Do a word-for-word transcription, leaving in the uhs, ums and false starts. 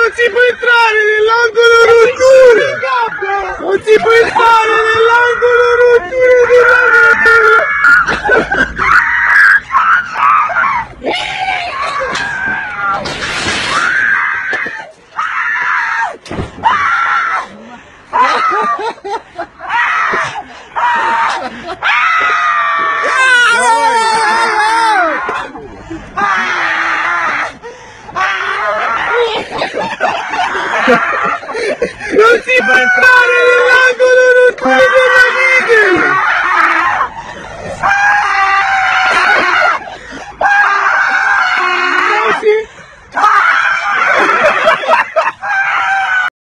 non si può entrare nell'angolo rotture! Non si può entrare nell'angolo rotture della non si può entrare